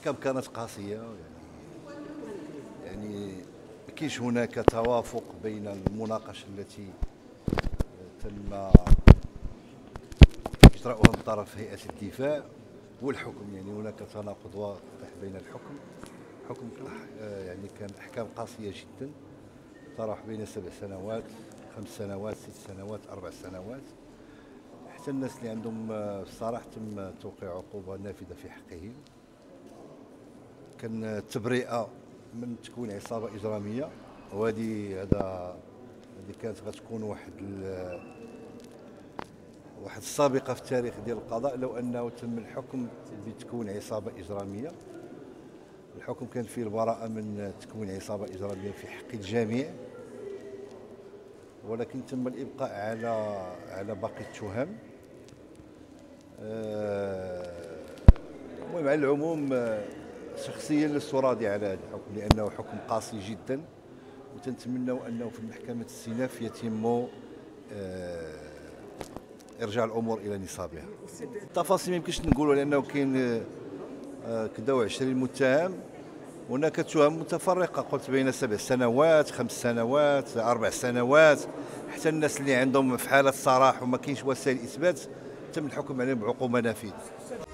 الاحكام كانت قاسيه، يعني ما كاينش هناك توافق بين المناقشه التي تم اجراؤها من طرف هيئه الدفاع والحكم. يعني هناك تناقض واضح بين الحكم يعني كان احكام قاسيه جدا، تراوح بين 7 سنوات، 5 سنوات، 6 سنوات، 4 سنوات. حتى الناس اللي عندهم الصراحه تم توقيع عقوبه نافذه في حقهم. كان التبرئه من تكوين عصابه اجراميه، وهذه كانت غتكون واحد السابقه في التاريخ ديال القضاء لو انه تم الحكم بتكوين عصابه اجراميه. الحكم كان فيه البراءه من تكوين عصابه اجراميه في حق الجميع، ولكن تم الابقاء على باقي التهم. المهم على العموم شخصيا لست راضي على هذا الحكم لانه حكم قاسي جدا، وتنتمنوا انه في محكمه الاستئناف يتم ارجاع الامور الى نصابها. التفاصيل ما يمكنش نقولوا لانه كاين كداو 20 متهم، هناك تهم متفرقه، قلت بين 7 سنوات، 5 سنوات، 4 سنوات، حتى الناس اللي عندهم في حاله صراح وما كاينش وسائل اثبات تم الحكم عليهم بعقوبه نافذه.